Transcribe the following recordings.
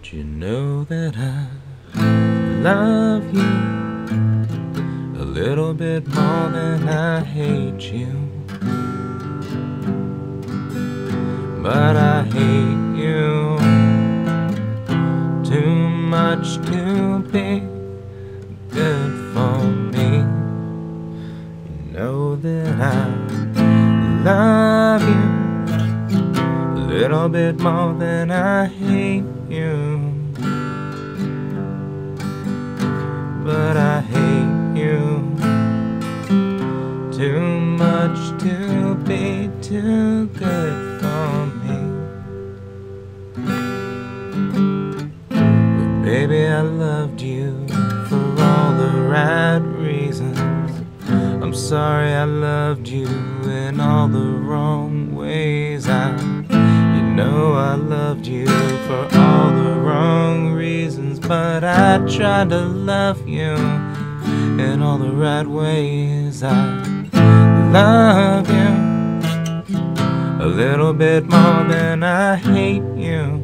You know that I love you a little bit more than I hate you, but I hate you too much to be good for me. You know that I love you a little bit more than I hate you, but I hate you too much to be too good for me. But baby, I loved you for all the right reasons. I'm sorry I loved you in all the wrong ways. You know I loved you for all the wrong reasons, but I tried to love you in all the right ways. I love you a little bit more than I hate you,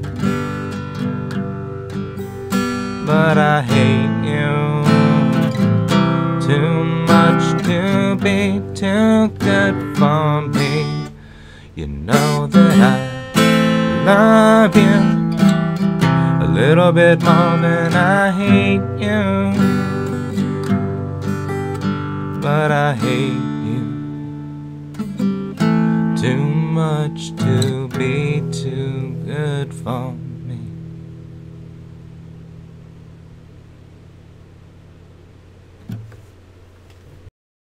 but I hate you too much to be too good for me. You know that I love you a little bit more than I hate you, but I hate you too much to be too good for me.